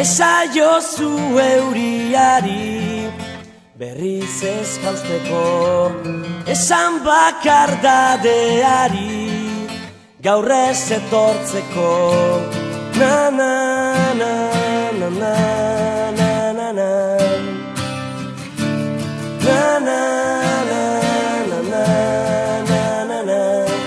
Esaiozu euriari berriz ez jausteko, esan bakardadeari gaur ez etortzeko. Na na na na na na na na na na na na na na na.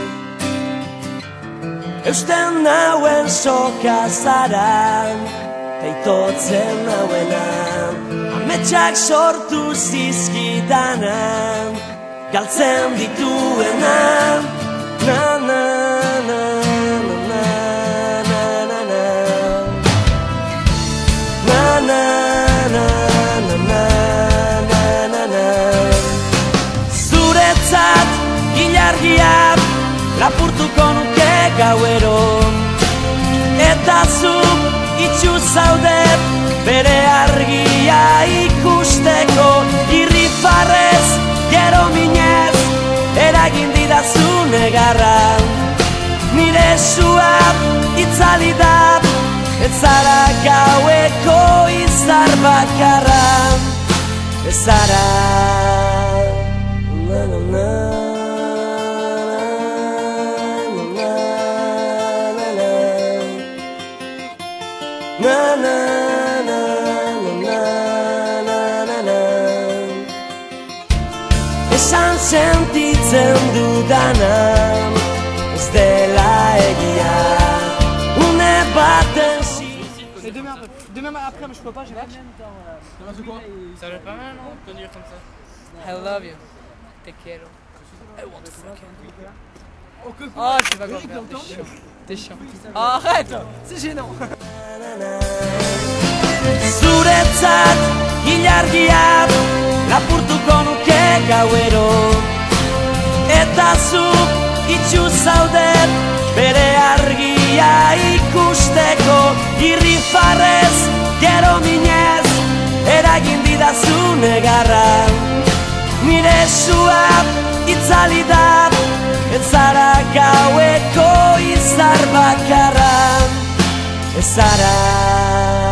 Eusten nauen soka zara, teitotzen nauena, ametsak sortu zizkidana, galtzen dituena. Na na na na na na na na na na na na na na. Zuretzat ilargiak lapurtuko nuke gauero, eta zuk itxu zaudet bere argia ikusteko. Irrifarrez, gero minez, eragin didazu negarra. Nire sua itzali da, ez zara gaueko izar bakarra. Ez zara na na na na na na na na na. Esan sentitzen dudana ez dela egia, une baten Demain après, mais je peux pas, j'ai match. Ça va pas mal, non, de dire comme ça. I love you. Te quiero. I want to fuck you. Oh, tu vas gorger, t'es chiant. T'es chiant. Arrête, c'est gênant. Zuretzat ilargiak lapurtuko nuke gauero, eta zuk itxu zaudet bere argia ikusteko. Irrifarrez, gero minez, eragin didazu negarra. Nire sua itzali da, ez zara gaueko izar bakarra. Ez zara